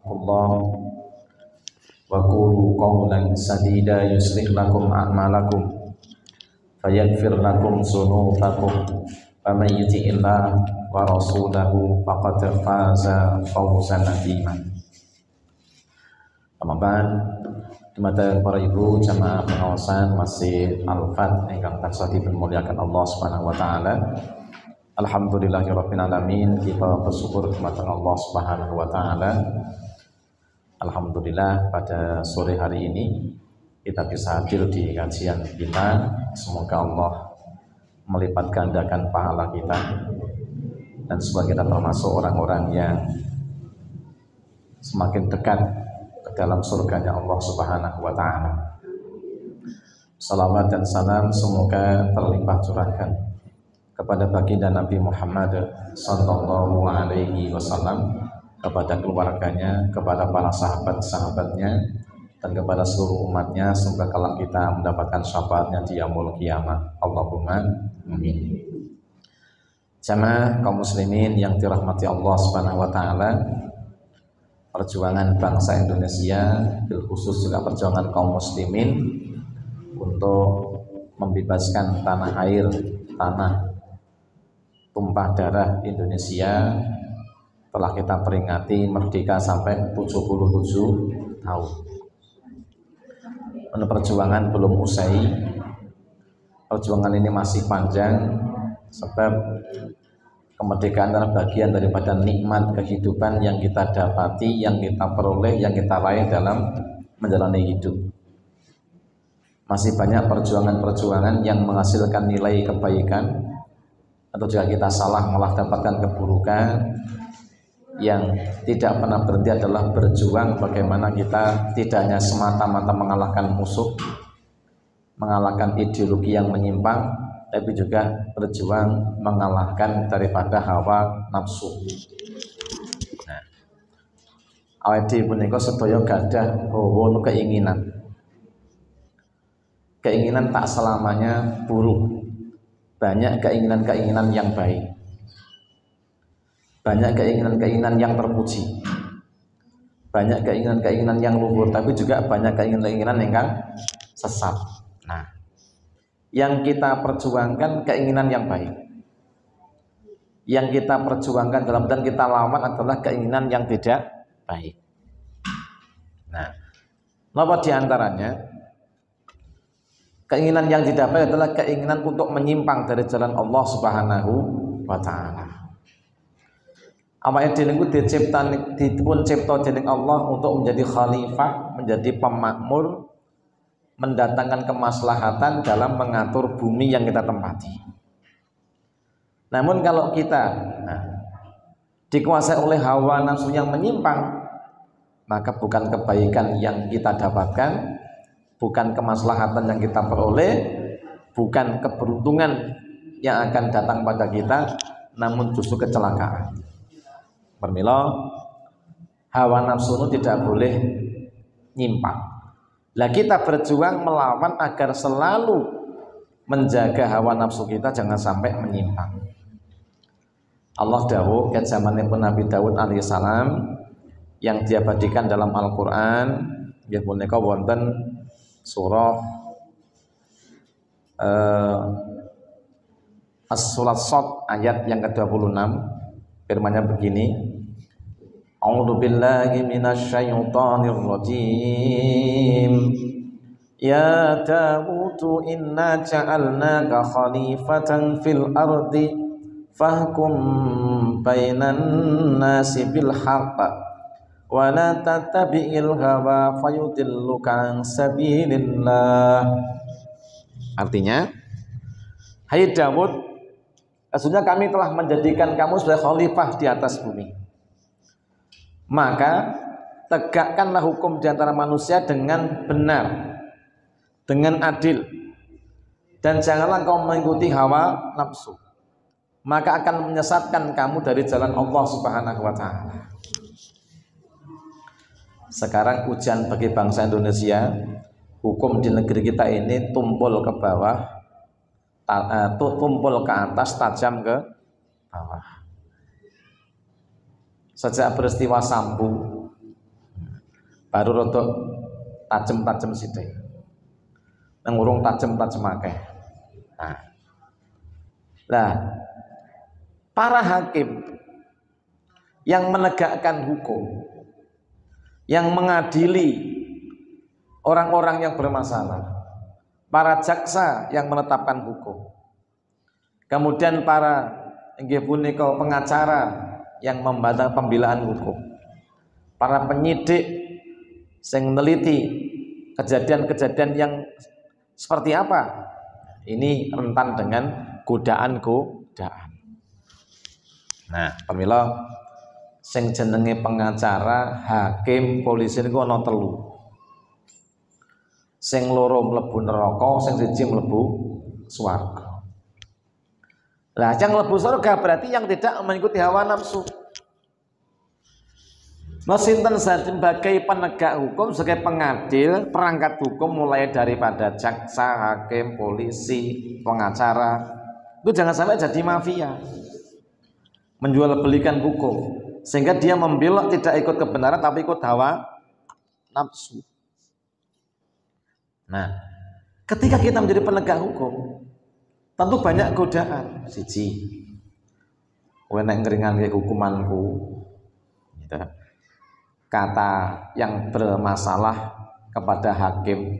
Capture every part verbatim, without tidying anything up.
wattaqullah wa qulu qawlan sadida yuslih lakum a'malakum fayaghfir lakum dzunubakum wa may yuti'illah wa rasulahu faqad faza fawzan 'azima. Ramadan dumateng para ibu jamaah pengawasan Masjid Al-Fat ingkang tansah dimuliakan Allah Subhanahu wa taala. Alhamdulillahirabbil alamin, kita bersyukur kepada Allah Subhanahu wa taala. Alhamdulillah pada sore hari ini kita bisa hadir di kajian kita. Semoga Allah melipat gandakan pahala kita dan semoga kita termasuk orang-orang yang semakin dekat ke dalam surganya Allah Subhanahu wa taala. Salawat dan salam semoga terlimpah curahkan kepada baginda Nabi Muhammad sallallahu alaihi wasallam, kepada keluarganya, kepada para sahabat-sahabatnya, dan kepada seluruh umatnya. Semoga kelak kita mendapatkan syafaatnya di yaumul qiyamah. Allahumma amin. Jamaah kaum muslimin yang dirahmati Allah Subhanahu wa taala, perjuangan bangsa Indonesia, bil khusus juga perjuangan kaum muslimin untuk membebaskan tanah air, tanah tumpah darah Indonesia telah kita peringati merdeka sampai tujuh puluh tujuh tahun. Untuk perjuangan belum usai, perjuangan ini masih panjang, sebab kemerdekaan adalah bagian daripada nikmat kehidupan yang kita dapati, yang kita peroleh, yang kita raih dalam menjalani hidup. Masih banyak perjuangan-perjuangan yang menghasilkan nilai kebaikan, atau jika kita salah malah dapatkan keburukan. Yang tidak pernah berhenti adalah berjuang bagaimana kita tidak hanya semata-mata mengalahkan musuh, mengalahkan ideologi yang menyimpang, tapi juga berjuang mengalahkan daripada hawa nafsu. Nah, awake dhewe punika sedaya gadah hawa keinginan. Keinginan tak selamanya buruk. Banyak keinginan-keinginan yang baik, banyak keinginan-keinginan yang terpuji, banyak keinginan-keinginan yang luhur, tapi juga banyak keinginan-keinginan yang sesat. Nah, yang kita perjuangkan keinginan yang baik, yang kita perjuangkan dalam dan kita lawan adalah keinginan yang tidak baik. Nah, apa diantaranya? Keinginan yang tidak baik adalah keinginan untuk menyimpang dari jalan Allah Subhanahu wa taala. Awake dhewe niku diciptani dipun cipta dening Allah untuk menjadi khalifah, menjadi pemakmur, mendatangkan kemaslahatan dalam mengatur bumi yang kita tempati. Namun kalau kita nah, dikuasai oleh hawa nafsu yang menyimpang, maka bukan kebaikan yang kita dapatkan, bukan kemaslahatan yang kita peroleh, bukan keberuntungan yang akan datang pada kita, namun justru kecelakaan. Permila, hawa nafsu itu tidak boleh nyimpang. Lah kita berjuang melawan agar selalu menjaga hawa nafsu kita jangan sampai menyimpang. Allah dawuh ket zamanipun Nabi Daud alaihissalam yang diabadikan dalam Al-Qur'an, nggih punika wonten surah uh, As-Surat Shad ayat yang ke dua puluh enam, firman-Nya begini: A'udzu billahi minasyaitonir rajim. Ya Dawud inna ja'alnaka khalifatan fil ardi fahkum bainan nasi bil haqq wa la tattabi'il hawa fayudilluka an sabilillah. Artinya, hai Daud, sesungguhnya kami telah menjadikan kamu sebagai khalifah di atas bumi. Maka tegakkanlah hukum di antara manusia dengan benar, dengan adil, dan janganlah kau mengikuti hawa nafsu, maka akan menyesatkan kamu dari jalan Allah Subhanahu wa taala. Sekarang ujian bagi bangsa Indonesia, hukum di negeri kita ini tumpul ke bawah, tumpul ke atas, tajam ke bawah. Sejak peristiwa Sambu, baru rodok tajem-tajem sithik. Nang urung tajem-tajem akeh. Nah. Lah, para hakim yang menegakkan hukum, yang mengadili orang-orang yang bermasalah, para jaksa yang menetapkan hukum, kemudian para inggih punika pengacara yang membantu pembelaan hukum, para penyidik yang meneliti kejadian-kejadian yang seperti apa, ini rentan dengan godaan-godaan. Nah, pamila sing jenenge pengacara, hakim, polisi niku ana telu. Sing loro mlebu neraka, sing siji mlebu swarga. Lah, yang mlebu surga berarti yang tidak mengikuti hawa nafsu. Masinten sebagai penegak hukum, sebagai pengadil, perangkat hukum mulai daripada jaksa, hakim, polisi, pengacara, itu jangan sampai jadi mafia, menjual belikan hukum, sehingga dia membelok tidak ikut kebenaran tapi ikut hawa nafsu. Nah, ketika kita menjadi penegak hukum, tentu banyak godaan. Siji, kowe nek ngringanke hukumanku, gitu. Kata yang bermasalah kepada hakim,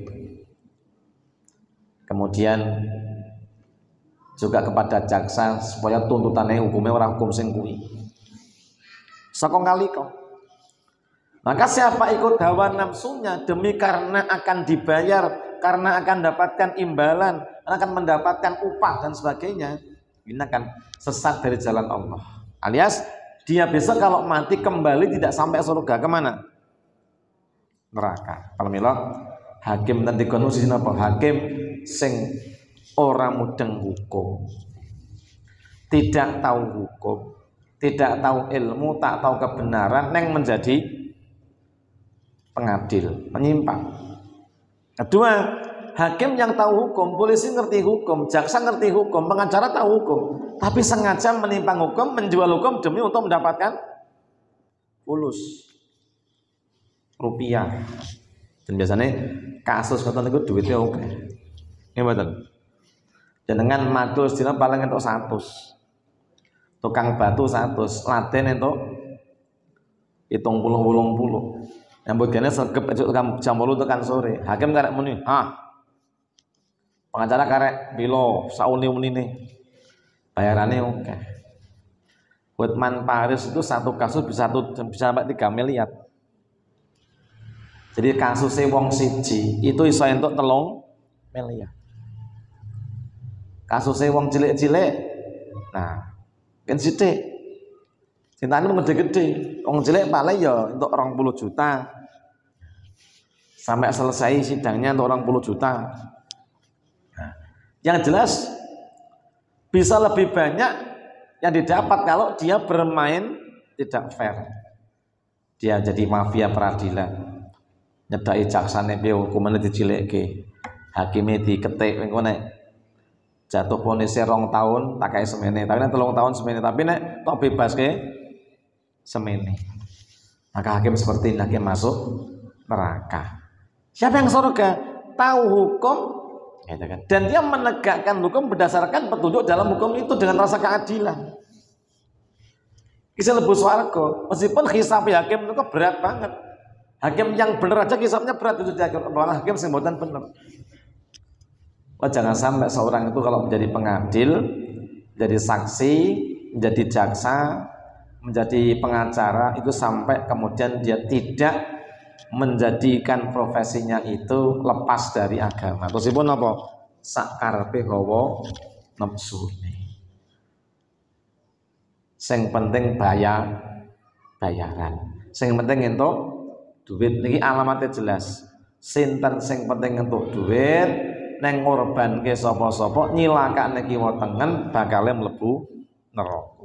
kemudian juga kepada jaksa supaya tuntutannya hukumnya orang hukum sing kuwi. Saka ngalika. Maka siapa ikut hawa nafsunya demi karena akan dibayar, karena akan dapatkan imbalan, akan mendapatkan upah dan sebagainya, ini akan sesat dari jalan Allah. Alias dia besok kalau mati kembali tidak sampai surga, kemana? Neraka. Kalau mila hakim nanti kono sisi napa? Hakim sing ora mudeng hukum, tidak tahu hukum, tidak tahu ilmu, tak tahu kebenaran, neng menjadi pengadil, menyimpang. Kedua, hakim yang tahu hukum, polisi ngerti hukum, jaksa ngerti hukum, pengacara tahu hukum, tapi sengaja menimpang hukum, menjual hukum demi untuk mendapatkan fulus rupiah. Dan biasanya kasus kata niku duitnya oke. Nggih mboten. Jenengan madul sedina paling entuk seratus. Tukang batu seratus, laden entuk hitung puluh puluh puluh. Nyambut gene segep jam delapan tekan sore. Hakim karek muni, "Hah. Pengacara karek pilo sauni-unine." Bayarannya oke. Okay. Hotman Paris itu satu kasus bisa satu bisa sampai tiga miliar. Jadi kasusnya wong siji itu iso entuk telung miliar. Kasusnya wong cilik-cilik, nah, kan sithik. Cintane gede-gede. Wong cilik paling ya untuk dua puluh juta. Sampai selesai sidangnya untuk dua puluh juta. Nah, yang jelas bisa lebih banyak yang didapat kalau dia bermain tidak fair. Dia jadi mafia peradilan. Nyedaki jaksane piye hukumane dicilekke. Hakime diketik engko nek jatuh vonisnya rong tahun tak kayak semene, tapi nek telung tahun semene, tapi nek tok bebaske semene. Maka hakim seperti ini hakim masuk neraka. Siapa yang surga? Tahu hukum, dan dia menegakkan hukum berdasarkan petunjuk dalam hukum itu dengan rasa keadilan. Kisah lebu swarga, meskipun hisab hakim itu berat banget. Hakim yang benar aja hisabnya berat itu dia malah hakim sing mboten bener. Wah, jangan sampai seorang itu kalau menjadi pengadil, menjadi saksi, menjadi jaksa, menjadi pengacara itu sampai kemudian dia tidak menjadikan profesinya itu lepas dari agama. Terusipun apa? Sakarepe hawa nafsune. Sing penting bayar bayaran. Sing penting entuk duit. Niki alamatnya jelas. Sinten sing penting entuk duit, neng ngorbanke sapa-sapa nyilakake kiwa tengen bakale mlebu neraka.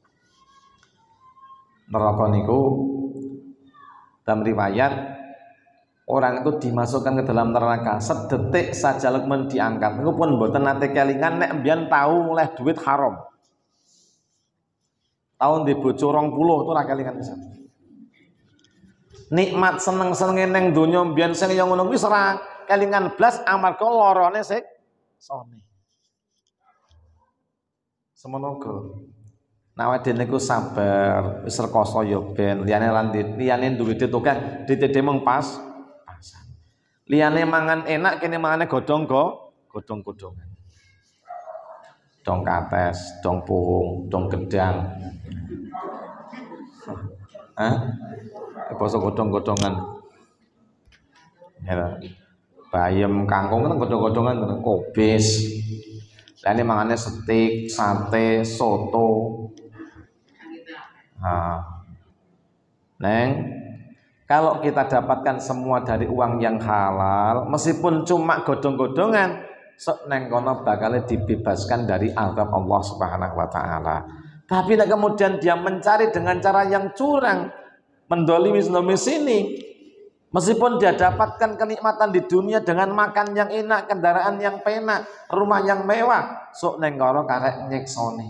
Neraka niku dalam riwayat orang itu dimasukkan ke dalam neraka sedetik saja lekmen diangkat. Niku pun mboten nate kelingan nek mbiyen tahu oleh duit haram. Tahun di bojo rong puluh itu ora kelingan pisan. nikmat seneng-senenge ning donya mbiyen sing ya ngono kuwi ora kelingan blas amarga larane sik sone. Semono go. Nah dene niku sabar, wis rekoso ya ben liyane lan liyane duwe duit akeh, ditede mung pas pasan. Liyane mangan enak kene mangane godhong go, godhong-godhongan. Dong kates, dong puhung, dong gedang. Hah? Basa godhong-godhongan. Ya. Bayem kangkung kan godhong-godhongan kobis. Lah ini mangane steak, sate, soto. Nah. Neng, kalau kita dapatkan semua dari uang yang halal, meskipun cuma godhong-godhongan, sok neng kono bakal dibebaskan dari azab Allah Subhanahu wa taala. Tapi nah, kemudian dia mencari dengan cara yang curang, mendolimi sini, meskipun dia dapatkan kenikmatan di dunia dengan makan yang enak, kendaraan yang penak, rumah yang mewah, sok neng kono karek nyeksoni.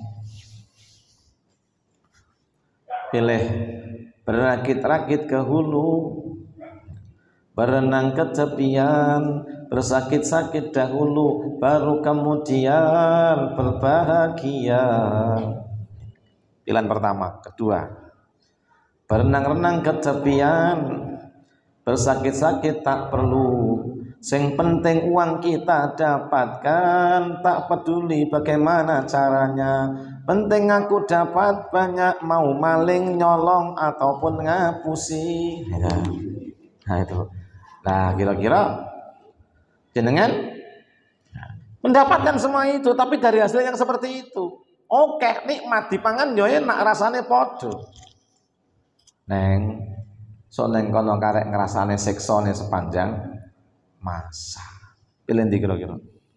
Pilih berakit-rakit ke hulu, berenang ke tepian, bersakit-sakit dahulu, baru kemudian berbahagia. Pilihan pertama. Kedua, berenang-renang ke tepian, bersakit-sakit tak perlu, sing penting uang kita dapatkan, tak peduli bagaimana caranya, penting aku dapat banyak, mau maling, nyolong ataupun ngapusi. Nah itu. Nah kira-kira jenengan mendapatkan semua itu, tapi dari hasil yang seperti itu. Oke, nikmat dipangan yo enak, rasane podo. Neng, so neng kono karek ngerasane seksone sepanjang masa. Pilih ndi kira-kira?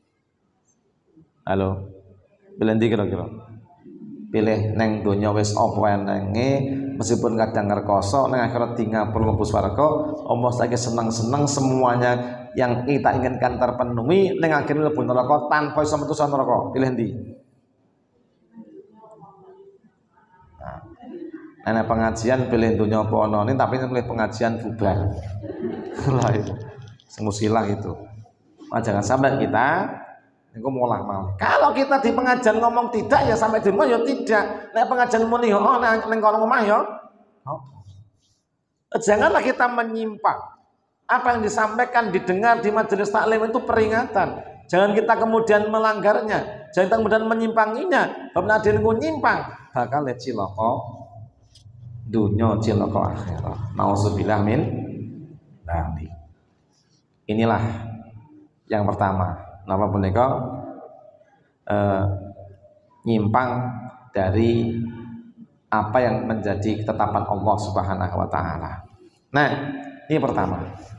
Halo. Pilih ndi kira-kira? Pilih neng donya wis apa enenge, meskipun kadang ngerkoso neng akhirat tinggal perlu mlebu swarga, Allah saiki seneng-seneng semuanya yang kita inginkan terpenuhi, neng akhirnya mlebu neraka tanpa iso metu saka neraka. Pilih ndi? Nah, pengajian pilih dunia apa ono ini, tapi pilih pengajian bubar. Lah itu, semusilah itu. Nah, jangan sampai kita niku mulah mal. Kalau kita di pengajian ngomong tidak ya sampai di rumah ya tidak. Nek pengajian muni yo oh nek kono omah ya. Oh. Janganlah kita menyimpang. Apa yang disampaikan didengar di majelis taklim itu peringatan. Jangan kita kemudian melanggarnya. Jangan kita kemudian menyimpanginya. Bab nadine ku nyimpang bakal cilaka dunia cilaka akhirat. Nauzubillah min dzalik. Inilah yang pertama. Napa punika eh, nyimpang dari apa yang menjadi ketetapan Allah Subhanahu wa taala. Nah, ini pertama.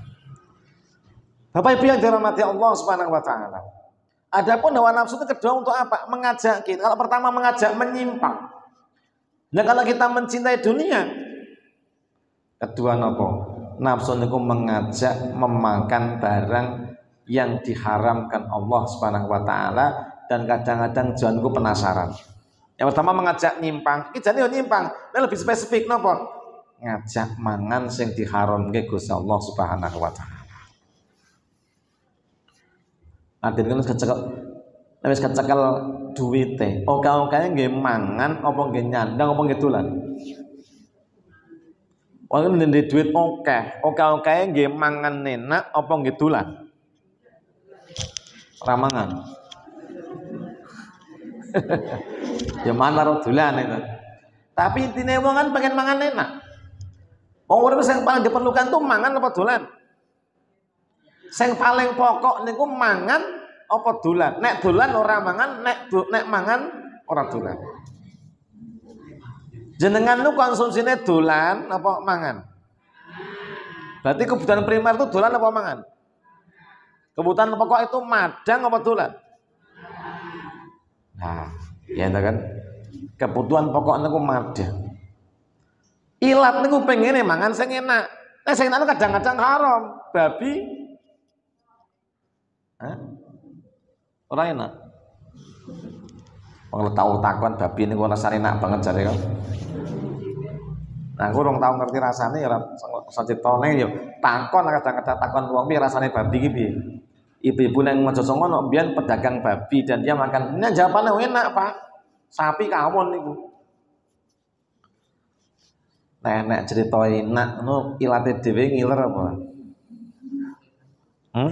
Bapak Ibu yang dirahmati Allah Subhanahu wa taala. Adapun hawa nafsu itu kedua untuk apa? Mengajak kita. Kalau pertama mengajak menyimpang. Nah kalau kita mencintai dunia, kedua nopo nafsu niku mengajak memakan barang yang diharamkan Allah Subhanahu wa taala, dan kadang-kadang janganku penasaran. Yang pertama mengajak nyimpang, iki jane yo nyimpang. Nah lebih spesifik nopo? Ngajak mangan sing diharamke Gusti Allah Subhanahu wa taala. Adine kan kecekel wis kecekel duwite. Oke-oke nggih mangan apa nggih nyandang apa nggih dolan. Wong ndek duit oke, oke-oke nggih mangan enak apa nggih dolan. Ora mangan. Ya mana ro dolan itu. Tapi intine wong kan pengen mangan enak. Wong urip sing paling diperlukan tuh mangan apa dolan. Sing paling pokok niku mangan apa dolan. Nek dolan ora mangan, nek do, nek mangan ora dolan. Jenengan lu konsumsine dolan apa mangan? Berarti kebutuhan primer itu dolan apa mangan? Kebutuhan pokok itu madang apa dolan? Nah, ya kan? Kebutuhan pokok niku madang. Ilat niku pengene mangan sing enak. Nek sing enak kadang-kadang haram, babi. Hah? Ora enak. Wong tau takon babi niku rasane enak banget jare kok. Nah, aku rong tau ngerti rasane ya ora sacitone ya takon kadang-kadang takon wong piye rasane babi iki piye. Ibu-ibu nang Mojosongo no mbiyen pedagang babi dan dia makan. Nah, jawabannya enak, Pak. Sapi kawon niku. Nek nek cerita enak ngono ilate dhewe ngiler apa? Hmm?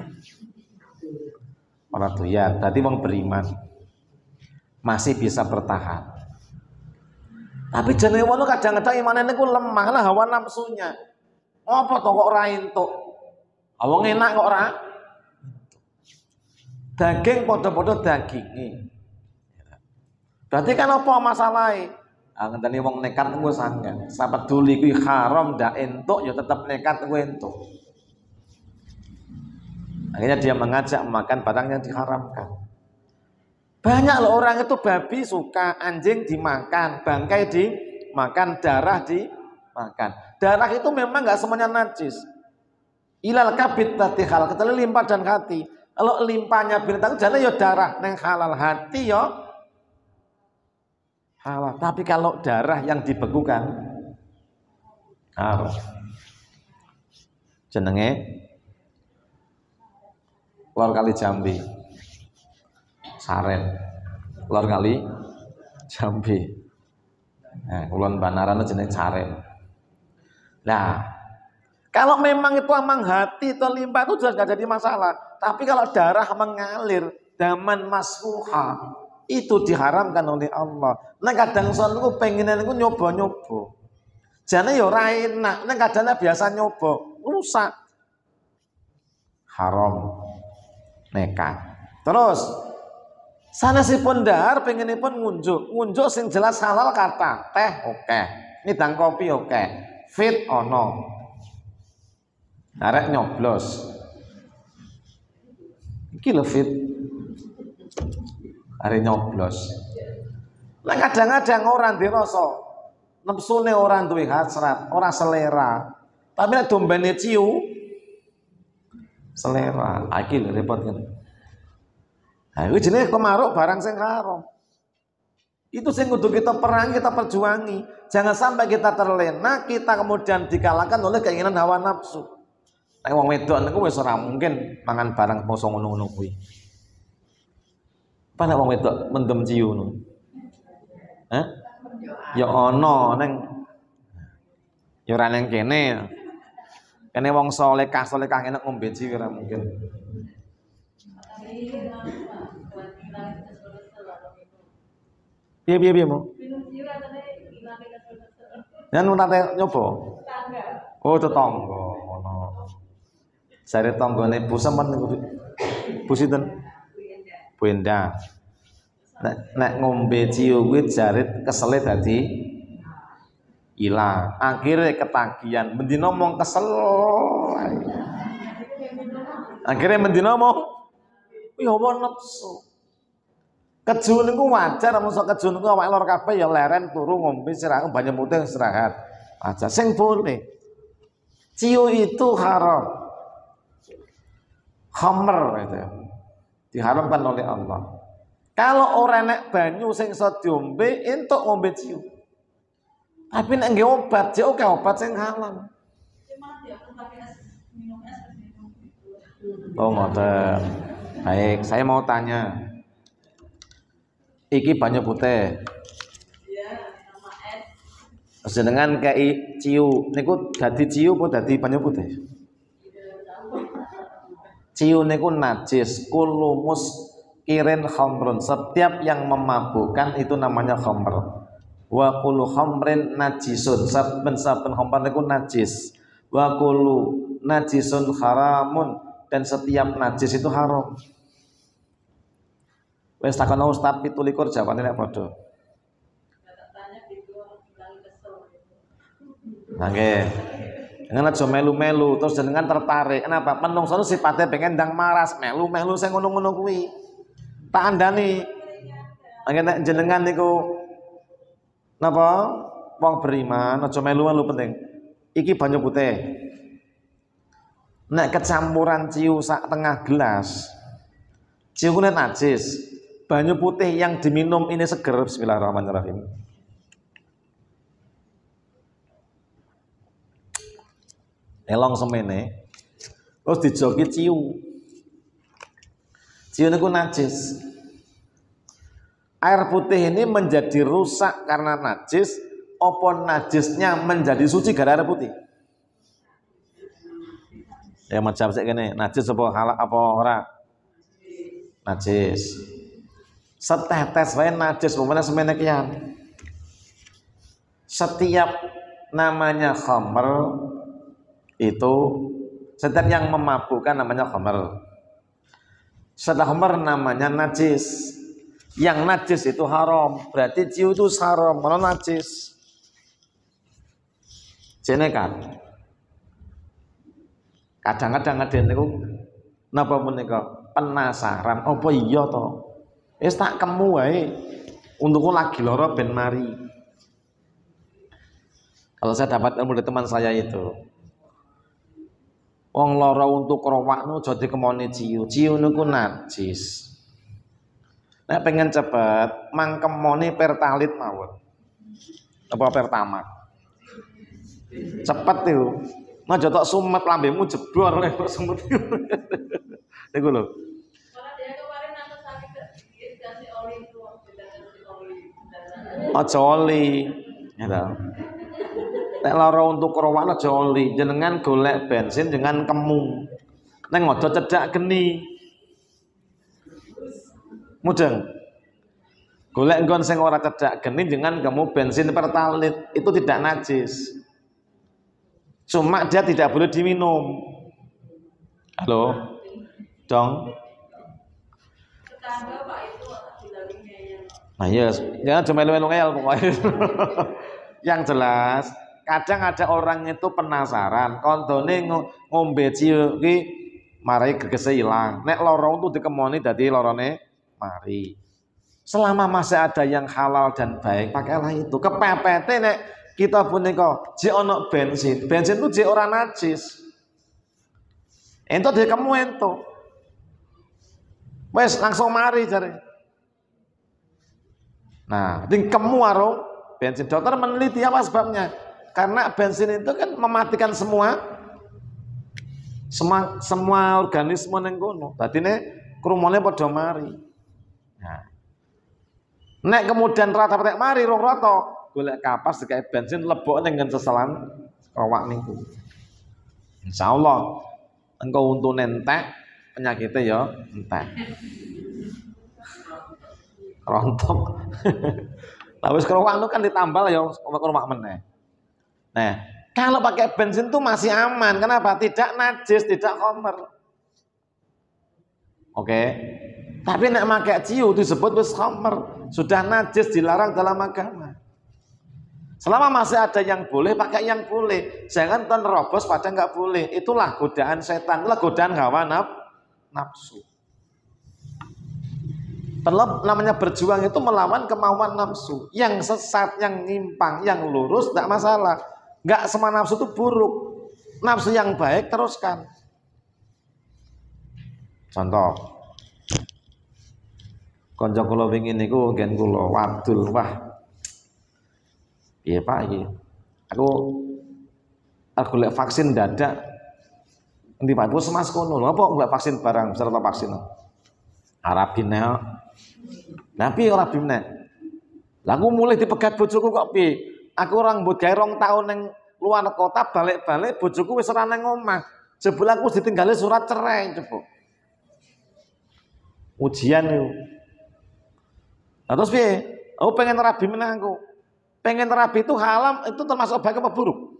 Ora doyan. Berarti wong beriman masih bisa bertahan. Tapi jenenge ngono kadang-kadang imane niku lemah lah hawa nafsunya. Apa to kok ora entuk? Wong enak kok ora. Daging padha-padha daginge. Berarti kan apa masalahnya? Ah ngenteni wong nekat ku sangat. Sahabat dulu kuwi haram ndak entuk ya tetap nekat ku entuk. Akhirnya dia mengajak makan barang yang diharamkan. Banyak loh orang itu babi suka, anjing dimakan, bangkai dimakan, darah dimakan. Darah itu memang nggak semuanya najis. Ilal kabit tatihal, kecuali limpa dan hati. Kalau limpanya binatang jadi ya darah, neng halal hati ya halal. Tapi kalau darah yang dibekukan haram. Jenenge Lor Kali Jambi. Saren, Lor Kali Jambi. Nah, kulon Banaran itu jenis saren. Nah, kalau memang itu amang hati atau limpa itu jelas gak jadi masalah. Tapi kalau darah mengalir, daman masfuha, itu diharamkan oleh Allah. Nah kadang soal itu pengenan itu nyoba-nyoba. Jane ya ora enak, nek kadang biasa nyoba, rusak. Haram, nekat. Terus sanesipun dahar pengenipun ngunjuk, ngunjuk sing jelas halal kata teh oke, okay. Nidang kopi oke, okay. Fit ono, arek nyoblos, iki lho fit, arek nyoblos. Nah kadang-kadang orang dirasa nepsune orang duwe hasrat, orang selera, tapi nek dombene ciu selera, iki lho repot ngene. Nah, itu jenis kemaruk barang sing haram. Itu sing kudu kita perangi, kita perjuangi. Jangan sampai kita terlena, kita kemudian dikalahkan oleh keinginan hawa nafsu. Nek wong wedok niku wis ora mungkin mangan barang poso ngono-ngono kuwi. Apa nek wong wedok mendem ciu ngono? Hah? Ya ana ning ya ora ning kene. Kene wong salehah salehah enak ngombe ciu ora mungkin. Piye piye piye mo? Yen nate nyoba. Oh tetangga ngono. Jare tanggane Bu sampean niku. Bu sinten? Bu Endah. Nek nek ngombe ciu kuwi jare kesele dadi ilang. Akhire ketagihan, mendina mong kesel. Akhire mendina mong kuwi apa nafsu. Keju niku wajar, mosok keju niku awake lor kabeh ya leren turu ngombe istirahat banyu putih istirahat. Aja sing boleh. Ciu itu haram. Khamr itu. Diharamkan oleh Allah. Kalau ora nek banyu sing iso diombe entuk ngombe ciu. Tapi nek nggih obat, jek oke obat sing halal. Oh ngoten. Baik, saya mau tanya. Iki banyu putih. Jenengan kei ciu niku dadi ciu apa dadi banyu putih? Ciu niku najis, kulumus kirin khamrun. Setiap yang memabukkan itu namanya khamr. Wa kullu khamrin najisun. Saben-saben khamr niku najis. Wa kullu najisun haramun, dan setiap najis itu haram. Wes takono Ustaz pitu likur jawabane nek padha. Nggih. Jenengan aja melu-melu terus jenengan tertarik. Kenapa? Menungso sifatnya pengen ndang maras, melu-melu sing ngono-ngono kuwi. Tak andani. Nggih nek jenengan niku napa? Wong beriman aja melu-melu penting. Iki banyu putih. Nek kecampuran ciu sak tengah gelas. Ciu kuwi najis. Banyu putih yang diminum ini seger. Bismillahirrahmanirrahim. elong semene, terus dijoki ciu. Ciu niku najis. Air putih ini menjadi rusak karena najis, apa najisnya menjadi suci gara air putih? Ya macam sik kene, najis apa halal apa ora? Najis. Setetes wae najis, umpamane semene kian. Setiap namanya khamr itu setiap yang memabukkan namanya khamr. Setelah khamr namanya najis. Yang najis itu haram, berarti ciu itu haram, kalau najis. Jene kan. Kadang-kadang ada niku napa menika penasaran, apa iya to? Wis tak kemu wae. Untukku lagi lara ben mari. Kalau saya dapat ilmu dari teman saya itu, wong lara untuk krowakno aja dikemoni ciu. Ciu niku najis. Nek pengen cepet, mangkemoni pertalit mawon. Apa pertamak? Cepet itu. Aja tok sumet lambemu jebor lek kok sumet. Niku lho. Malah dia kemarin nangis sakit dikasih oli itu, dikasih oli. Aja oli. Ya ta. Nek lara untuk krowak aja oli, jenengan golek bensin dengan kemu. Neng aja cedak geni. Mudeng. Golek nggon sing ora cedak geni dengan kamu bensin pertalit, itu tidak najis. Cuma dia tidak boleh diminum. Halo, dong. Tetangga Pak itu bilangnya yang. Nah iya, jangan cuma melu-melu ngel pokoknya. Yang jelas, kadang ada orang itu penasaran, kontone ngombe ciu ki marai gegese ilang. Nek lorong tuh dikemoni dadi lorone mari. Selama masih ada yang halal dan baik, pakailah itu. Kepepete nek kita punika jek ana bensin. Bensin itu jek ora najis. Ento dhek kamu ento. Wes langsung mari jare. Nah, ding kamu warung bensin. Dokter meneliti apa sebabnya? Karena bensin itu kan mematikan semua semua semua organisme ning kono. Dadine krumone padha mari. Nah. Nek kemudian rata petek mari rong rata, golek kapas dikai bensin lebok ning seselan krowak niku. Insyaallah engko untune entek, penyakitnya ya entek. Rontok. Lah wis krowak kan ditambal ya krowak meneh. Nah, kalau pakai bensin tuh masih aman. Kenapa? Tidak najis, tidak khamr. Oke. Tapi nek pakai ciu disebut wis khamr, sudah najis, dilarang dalam agama. Selama masih ada yang boleh, pakai yang boleh. Jangan terobos pada nggak boleh. Itulah godaan setan, itulah godaan hawa nafsu. Terlebih namanya berjuang itu melawan kemauan nafsu. Yang sesat, yang nyimpang, yang lurus tidak masalah. Nggak semua nafsu itu buruk. Nafsu yang baik teruskan. Contoh. Konco kula wingi niku gen kula wadul, wah. Piye Pak iki? Aku aku golek vaksin dadak. Endi Pak puskesmas kono. Lho apa golek vaksin barang serta vaksin. Arabine. Lah piye ora bine? Lah aku mulai dipegat bojoku kok piye? Aku orang mbut gawe rong taun ning luar kota, balik-balik bojoku wis ora nang omah. Jebul aku ditinggali surat cerai coba. Ujian itu. Nah, terus piye? Aku pengen terapi meneh aku. Pengen terapi itu halal, itu termasuk baik apa buruk?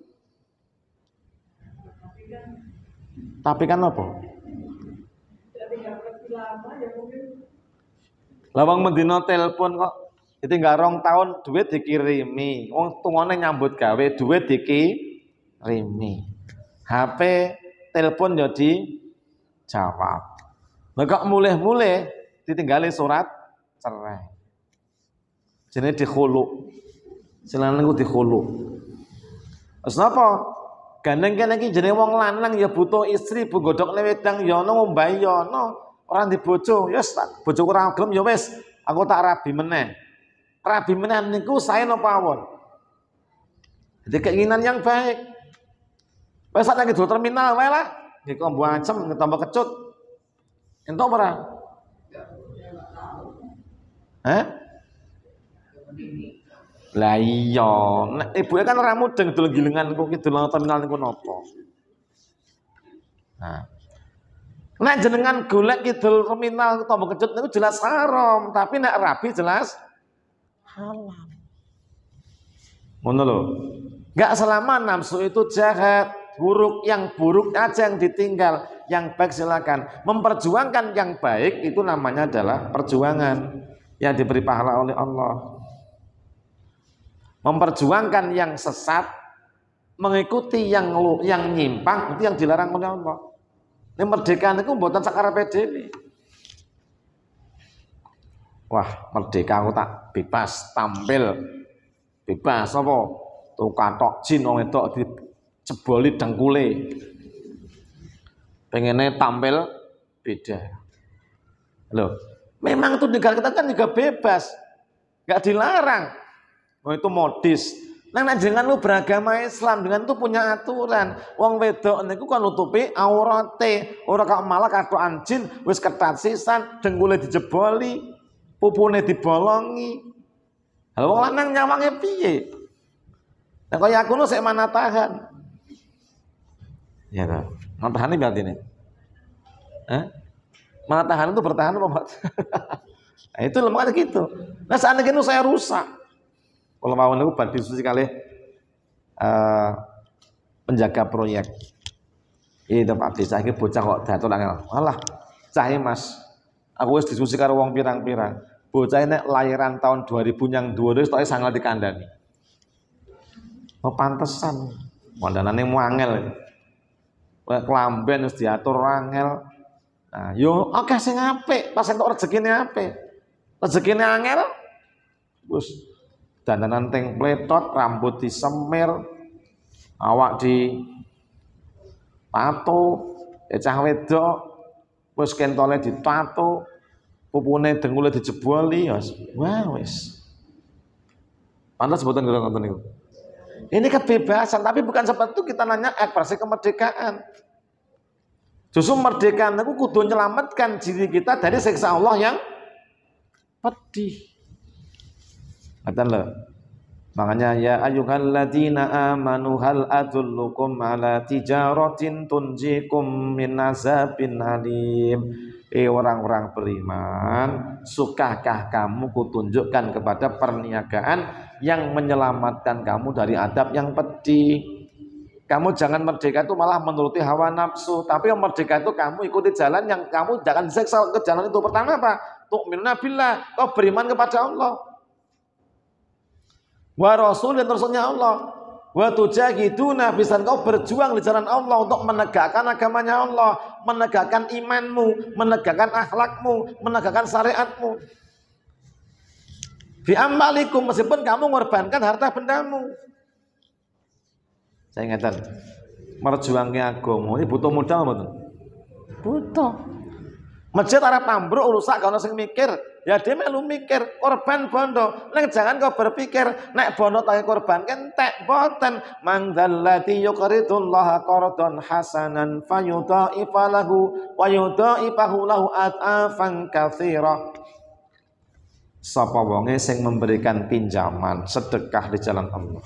Tapi kan apa? Lawang mendino telepon kok ditinggal rong tahun duit dikirimi. Wong tungone nyambut gawe duit dikirimi. H P telepon ya dijawab. Lah kok mulih-mulih ditinggali surat cerai. Jenenge dikhulu. Jenenge ku dikhulu. Terus napa? Gandeng kene iki jenenge wong lanang ya butuh istri, bu godhokne wedang ya ono ngombahi ya ono. Ora di bojo, yes tak bojoku ora gelem ya wis, aku tak rabi meneh. Rabi meneh niku sae napa awon. Jadi keinginan yang baik. Wes sak nang kidul terminal wae lah. Nggih kok mbok ancem tambah kecut. Entuk ora? Hah? Lah iya, nek ibuke kan ora mudeng dol gilingan kok kidul terminal niku napa. Nah. Nek jenengan golek kidul terminal tambah kecut niku jelas haram, tapi nek rabi jelas halal. Ngono lho. Enggak selama nafsu itu jahat, buruk, yang buruk aja yang ditinggal, yang baik silakan. Memperjuangkan yang baik itu namanya adalah perjuangan yang diberi pahala oleh Allah. Memperjuangkan yang sesat, mengikuti yang yang nyimpang itu yang dilarang oleh Allah. Ini merdeka itu mboten sakarepe dhewe. Wah, merdeka aku tak bebas tampil. Bebas apa? Tuh katok jin wong wedok diceboli dengkule. Pengennya tampil beda. Loh, memang itu negara kita kan juga bebas. Enggak dilarang. Oh itu modis. Nah, nah jangan lu beragama Islam dengan itu punya aturan. Wong wedok niku kan nutupi aurate, ora kok malah katokan jin wis ketat sisan, dengkule dijeboli, pupune dibolongi. Lha wong lanang nyawange piye? Nah kaya aku nu sik mana tahan. Ya ta. Mana tahan berarti ini? Hah? Mana tahan itu bertahan apa, Pak? Nah, itu lemah gitu. Nah, seandainya itu saya rusak. Kalau mau niku badhe diskusi kali uh, penjaga proyek. Itu Pak Desa iki bocah kok datul angel. Alah, cah Mas. Aku wis diskusi karo wong pirang-pirang. Bocah nek lahiran tahun dua ribu yang dua ribu tok sangat dikandani. Oh pantesan. Wandanane mu angel. Klamben wis diatur angel. Nah, yo akeh sing apik, pas entuk rezekine apik. Rezekine angel wis dandanan teng pletot, rambut disemir, awak di tato, ya cah wedok, wis kentole ditato, pupune dengkule dijeboli, wah wis. Pantas sebutan kira ngoten niku. Ini kebebasan, tapi bukan seperti itu kita nanya ekspresi kemerdekaan. Justru merdeka niku kudu nyelamatkan diri kita dari siksa Allah yang pedih. Kata lo, makanya ya ayyuhalladzina amanu hal adullukum ala tijaratin tunjikum min azabin alim. Eh orang-orang beriman, sukakah kamu kutunjukkan kepada perniagaan yang menyelamatkan kamu dari adab yang pedih? Kamu jangan merdeka itu malah menuruti hawa nafsu, tapi yang merdeka itu kamu ikuti jalan yang kamu jangan diseksa ke jalan itu. Pertama apa? Tu'minuna billah, kau beriman kepada Allah. Wa rasul dan rasulnya Allah. Wa tujahiduna bisan kau berjuang di jalan Allah untuk menegakkan agamanya Allah, menegakkan imanmu, menegakkan akhlakmu, menegakkan syariatmu. Fi amalikum, meskipun kamu mengorbankan harta bendamu. Saya ingatkan, merjuangnya agama ini butuh modal betul. Butuh. Masjid Arab ambruk rusak kalau sing mikir. Ya dia melu mikir korban bondo. Nek jangan kau berpikir nek bondo tak korban kentek boten. Man dzallati yuqridullaha qardan hasanan fayudha'ifa lahu wa yudha'ifahu lahu at'afan katsira. Sapa wonge sing memberikan pinjaman sedekah di jalan Allah.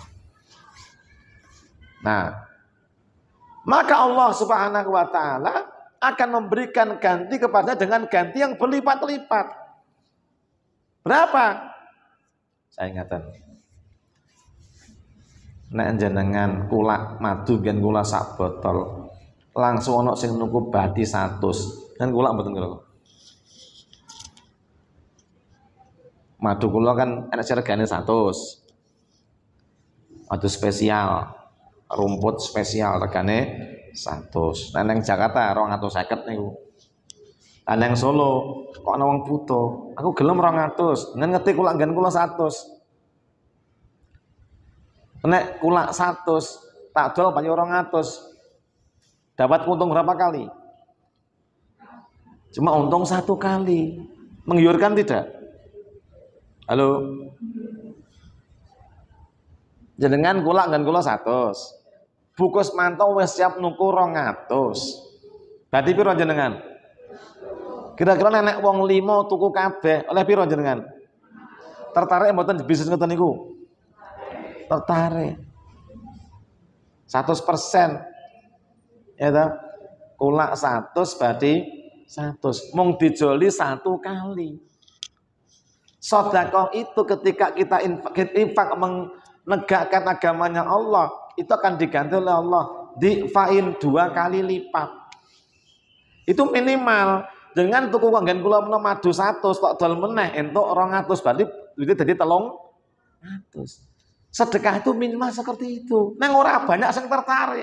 Nah, maka Allah Subhanahu wa taala akan memberikan ganti kepada dengan ganti yang berlipat-lipat. Berapa? Saya ingatkan. Nek jenengan kulak madu gen kula sak botol, langsung ono sing nuku bathi seratus. Kan kulak mboten kira. Madu kula kan enak regane seratus. Madu spesial, rumput spesial regane seratus. Nah nang Jakarta dua ratus lima puluh niku. Lah nang Solo kok ana wong butuh. Aku gelem dua ratus, ngen ngetik kulak nggen kula seratus. Nek kulak seratus tak dol banyak dua ratus. Dapat untung berapa kali? Cuma untung satu kali. Menggiurkan tidak? Halo. Jenengan kulak nggen kula seratus. Bukus mantau wis siap nuku rong atus. Berarti piro jenengan? Kira-kira nenek wong limo tuku kabeh oleh piro jenengan? Tertarik mboten bisnis ngoten niku? Tertarik. seratus persen. Ya toh? Kulak seratus berarti seratus. Mung dijoli satu kali. Sedekah itu ketika kita infak menegakkan agamanya Allah, itu akan diganti oleh Allah difain dua kali lipat. Itu minimal. Dengan tuku kanggen kula menawa madu seratus kok dol meneh entuk rong atus berarti itu dadi telung atus. Sedekah itu minimal seperti itu. Nang ora banyak sing tertarik.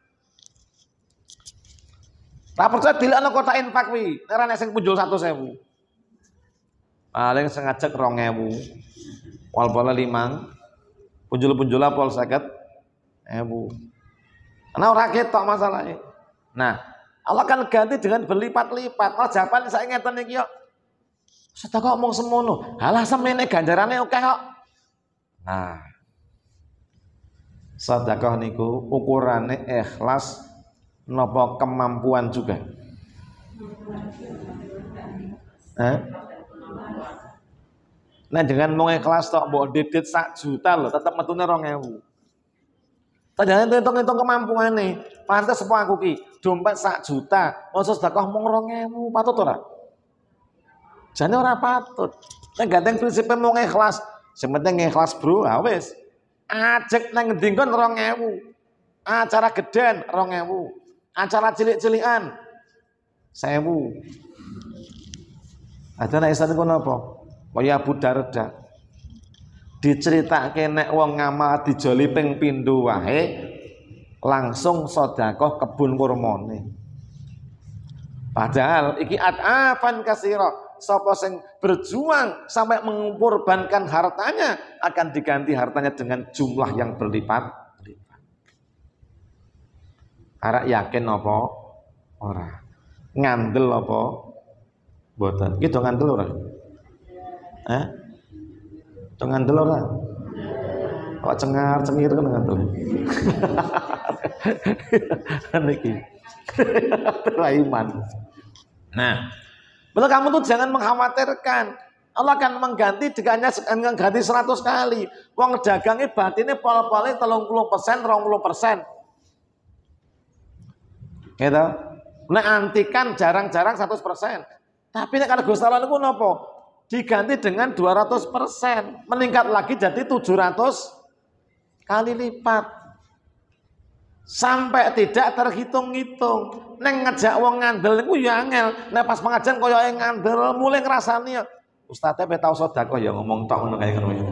Tak percaya dilakno kota infak kuwi, ora nek sing punjul seratus ribu. Paling sing ngajak rong ewu. Wal-wala limang. Punjul-punjul pol seket ewu. Karena ora ketok masalahnya. Nah, Allah akan ganti dengan berlipat-lipat. Kalau jawaban saya ngeten iki yo. Sedekah omong semono. Halah semene ganjarane akeh kok. Nah. Sedekah niku ukurane ikhlas napa kemampuan juga. Eh? Nah dengan mau ikhlas tok mbok didit sak juta lho tetep metune rong ewu. Padahal hitung-hitung kemampuane, pantes sepo aku ki, dompet sak juta, mosok sedekah mung rong ewu, patut ora? Jane ora patut. Nek gandeng prinsipe mung ikhlas, sing penting ikhlas, Bro. Ha wis. Ajek nang ngendi kon rong ewu. Acara gedhen rong ewu. Acara cilik-cilikan sewu. Ada nek isan iku napa? Kaya Abu Darda. Diceritake nek wong ngamal dijoli ping pindho wae langsung sedekah kebun kurmane. Padahal iki at'afan kasira, sapa sing berjuang sampai mengorbankan hartanya akan diganti hartanya dengan jumlah yang berlipat-lipat. Arek yakin apa? Ora. Ngandel apa? Mboten. Iki do ngandel ora? Eh? Do ngandel ora? Kok cengar-cengir kan ngandel. Niki. Raiman. Nah, betul kamu tuh jangan mengkhawatirkan. Allah akan mengganti dengannya mengganti seratus kali. Wong dagange batine pol-pole telung puluh persen, rong puluh persen. Gitu. Nek antikan jarang-jarang seratus persen. Tapi nek kalau Gusti Allah niku napa? Diganti dengan dua ratus persen, meningkat lagi jadi tujuh ratus kali lipat. Sampai tidak terhitung-hitung. Neng ngejak wong ngandel niku ya angel. Nek pas pengajian koyoke ngandel, mulai ngrasani ya. Ustaze pe tau sedekah ya ngomong tok ngono kaya ngono.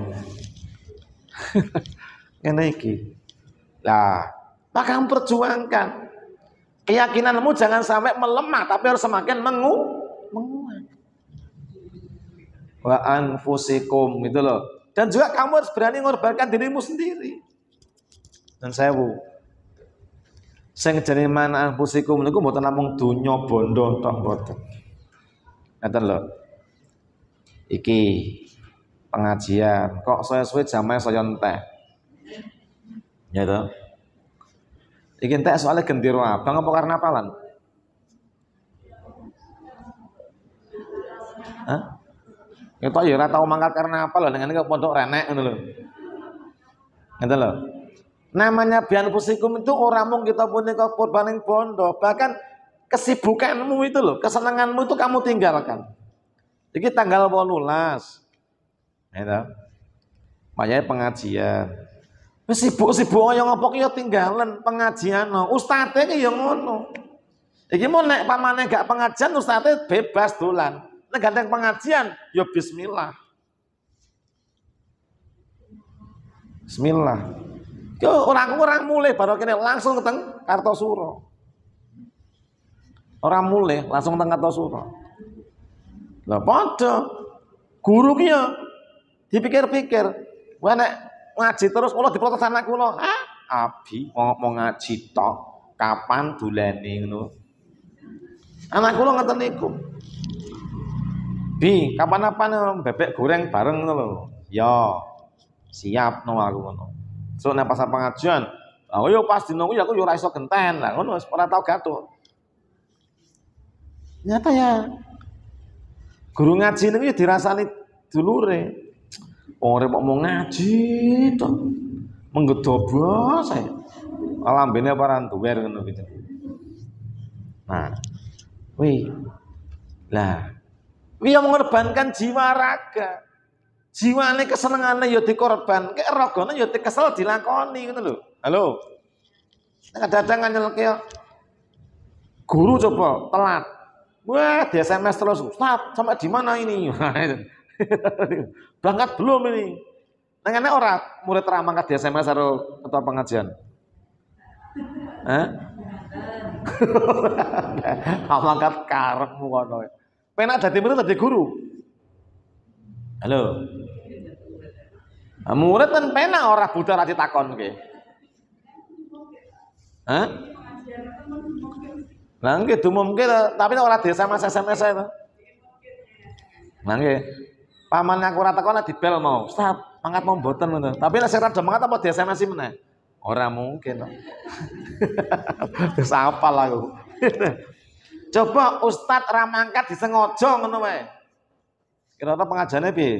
Ngene iki. Lah, maka kamu perjuangkan. Keyakinanmu jangan sampai melemah, tapi harus semakin mengu menguat. Wa anfusikum itu loh. Dan juga kamu harus berani mengorbankan dirimu sendiri. Dan saya bu, sing jenenge mana anfusikum niku mboten namung donya bondo tok mboten. Ngaten lho. Iki pengajian kok suwe-suwe jamaah saya entek. Ya toh. Iki entek soalnya gendero abang apa karena apalan? Hah? Itu ya ora tau mangkat karena apa lho, dengan pondok renek ngono lho. Ngeten lho. Namanya bian pusikum itu orang mung kita punya korban yang bondo, bahkan kesibukanmu itu loh, kesenanganmu itu kamu tinggalkan. Jadi tanggal wolulas, ya, makanya pengajian. Sibuk-sibuk yang ngopok ya tinggalan pengajian, no. Ustadnya yang ngono. Iki mau nek pamane gak pengajian, ustadnya bebas dolan. Nek gandeng pengajian, ya bismillah. Bismillah. Yo orang-orang mulai baru kene langsung keteng Kartosuro. Orang mulai langsung keteng Kartosuro. Lah padha guru ki ya dipikir-pikir, wah nek ngaji terus kula diprotes anak kula. Ah, abi mau mau ngaji tok, kapan dolane ngono. Anak kula ngoten niku. Bi, kapan-kapan bebek goreng bareng ngono lho. Ya, siap no aku ngono. So nek pas pengajian Aku yo pas dino kuwi aku yo ora iso genten lah ngono ora tau gathuk. Nyata ya. Guru ngaji niku ya dirasani dulure. Ora kok mau ngaji to. Menggedobos saya. Alambene para duwer ngono gitu. Nah, wih. Lah, kuwi mengorbankan jiwa raga. Jiwane kesenengane ya dikorbanke, ragane ya kesel dilakoni ngono lho. Halo. Nek kadang nyelke guru coba telat. Wah, di S M S terus, "Ustaz, sampai di mana ini?" Berangkat belum ini? Nang enek ora murid ra mangkat di S M S karo ketua pengajian? Hah? Mangkat karepmu kono. Penak dadi murid dadi guru. Halo. Nah, murid kan penak ora budal ra ditakonke. Hah? Lah nggih dumumke tapi ora di S M S S M S ae to. Lah nggih. Pamane aku ora teko nek dibel mau. Ustaz, mangkat mau mboten ngono. Tapi nek sing rada mangkat apa di S M S meneh? Ora mungkin. Wis apal aku. Coba ustaz ra mangkat disengaja ngono wae. Kira-kira pengajiane piye?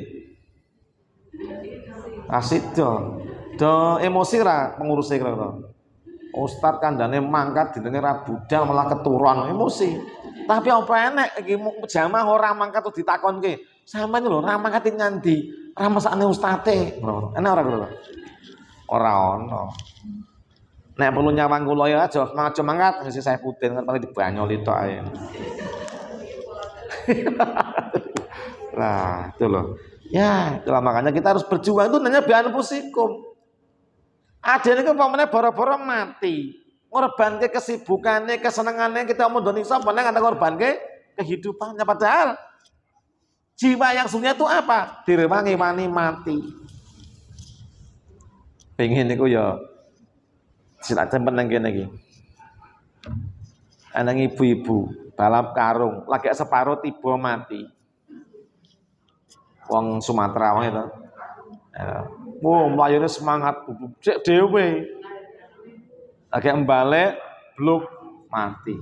Asik do. Do emosi ra pengurus kira-kira. Ustaz kandhane mangkat didenge ra budal malah keturuan emosi. Tapi apa enek iki jamaah ora mangkat tuh ditakonke. Sampeyan lho ra mangkat nyandi, ra mesakne ustate. Enak ora kira? Ora ono. Nek perlu nyawang kula ya aja aja mangkat sing saya pudin kan paling dibanyoli tok ae. Nah, itu loh. Ya, itulah makanya kita harus berjuang itu nanya bi anfusikum. Ada ini pamane boro-boro mati. Ngorbanke kesibukannya, kesenangannya kita mau doni sapa nek ada ngorbanke kehidupannya padahal jiwa yang sungguh itu apa? Direwangi wani mati. Pengen niku ya silak tempen nang kene iki. Ana ibu-ibu balap karung, lagi separuh tiba mati. Wong Sumatera wae to. Ya. Wow, mlayune semangat cek dhewe. Lagi embalik bluk mati.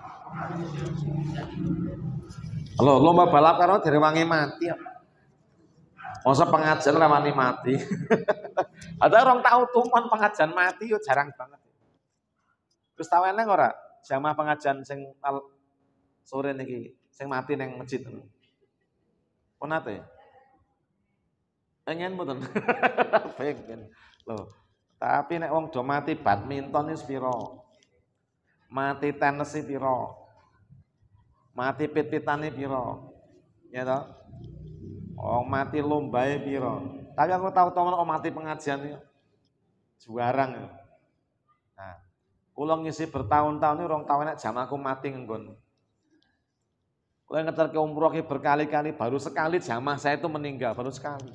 Halo, lomba balap karo direwangi mati. Masa pengajian ramani mati. Ada orang tahu tuman pengajian mati yo jarang banget. Terus tahu eneng ora? Jamaah pengajian sing sore niki sing mati neng masjid. Ponate. Pengen mboten. Pengen. Loh, tapi nek wong do mati badminton wis pira? Mati tenis pira? Mati pit-pitane pira? Ya toh? Oh, mati lombae pira? Tapi aku tahu temen kok mati pengajian ya. Juarang ya. Nah, kula ngisi bertahun-tahun ini rong tahun nek jamaahku mati nggon. Kula ngeter ke umroh berkali-kali baru sekali jamaah saya itu meninggal, baru sekali.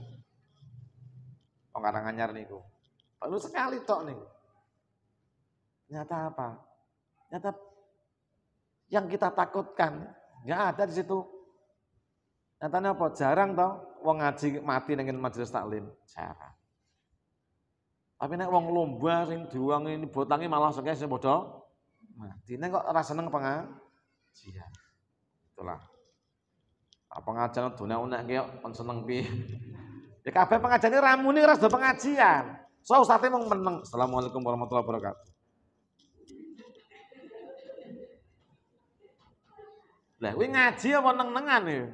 Orang anyar niku. Baru sekali tok niku. Nyata apa? Nyata yang kita takutkan enggak ada di situ. Nyatanya apa? Jarang toh wong ngaji mati ning majelis taklim. Jarang. Tapi nek wong lomba sing diwangi ini botangi malah sekali sing padha mati. Nek kok ora seneng pengajian. Itulah. Pengajian dunia unek ki kon seneng piye? Ya kabeh pengajiane ramune ora do pengajian. So ustaze mung meneng. Assalamualaikum warahmatullahi wabarakatuh. Lah kuwi ngaji apa neng-nengan ya?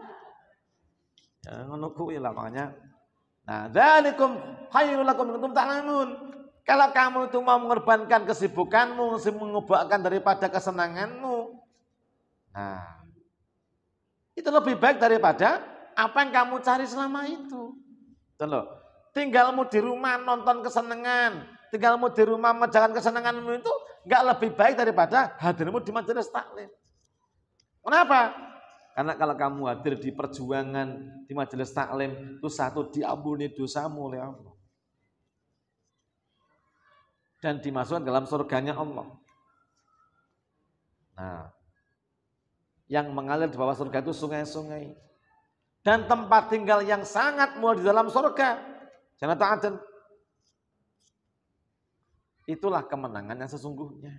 Ya ngono kuwi lah makanya. Nah, dzalikum khairul lakum in kuntum ta'lamun. Kalau kamu itu mau mengorbankan kesibukanmu, mengubahkan daripada kesenanganmu. Nah, itu lebih baik daripada apa yang kamu cari selama itu. Loh, tinggalmu di rumah nonton kesenangan, tinggalmu di rumah menjalankan kesenanganmu itu enggak lebih baik daripada hadirmu di majelis taklim. Kenapa? Karena kalau kamu hadir di perjuangan di majelis taklim itu satu diampuni dosamu oleh Allah dan dimasukkan dalam surganya Allah. Nah, yang mengalir di bawah surga itu sungai-sungai. Dan tempat tinggal yang sangat mulia di dalam surga. Jannah ta'adun. Itulah kemenangan yang sesungguhnya.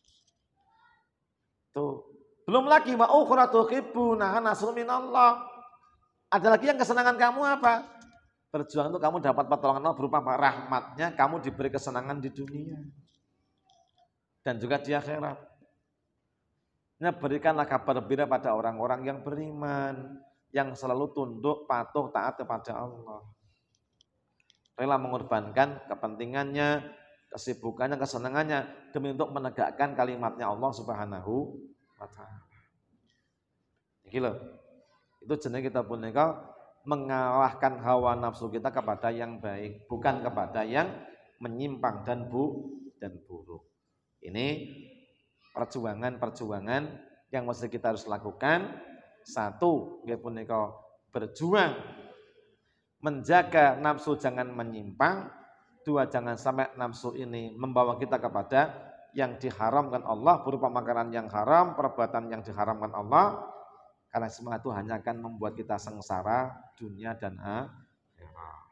Tuh. Belum lagi wa ukhra tuhibbunaha nasrun minallah. Ada lagi yang kesenangan kamu apa? Berjuang itu kamu dapat pertolongan Allah berupa rahmatnya, kamu diberi kesenangan di dunia dan juga di akhirat. Nah, berikanlah kabar gembira pada orang-orang yang beriman, yang selalu tunduk, patuh, taat kepada Allah. Rela mengorbankan kepentingannya, kesibukannya, kesenangannya demi untuk menegakkan kalimatnya Allah Subhanahu wa taala. Iki lho. Itu jenis kita punika mengalahkan hawa nafsu kita kepada yang baik, bukan kepada yang menyimpang dan bu dan buruk. Ini perjuangan-perjuangan yang mesti kita harus lakukan. Satu, nggih punika berjuang menjaga nafsu jangan menyimpang. Dua, jangan sampai nafsu ini membawa kita kepada yang diharamkan Allah berupa makanan yang haram, perbuatan yang diharamkan Allah. Karena semua itu hanya akan membuat kita sengsara dunia dan akhirat.